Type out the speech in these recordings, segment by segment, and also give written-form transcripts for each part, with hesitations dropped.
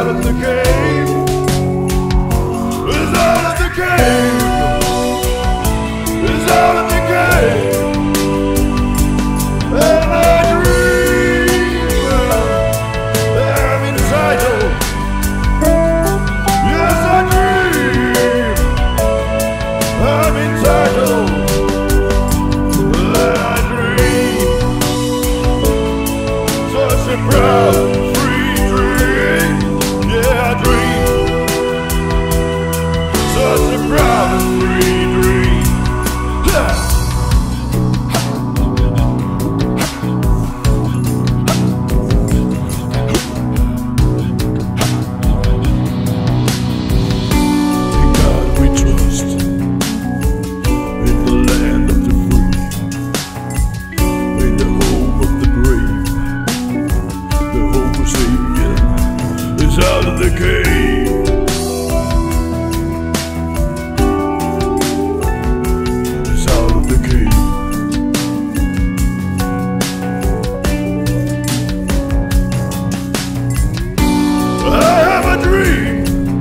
out of the cave. Is out of the cave. Is out of the cave. And I dream I'm entitled. Yes, I dream I'm entitled. And I dream such a proud, free dream. Yeah, I dream such a proud and free dream. In God we trust, in the land of the free, in the home of the brave. The HoboSapien is out of the cave. It's out of the cave. I have a dream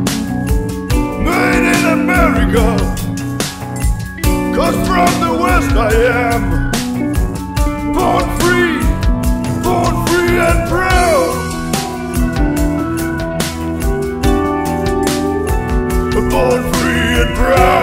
made in America, 'cause from the West I am born free and proud. Born free and proud.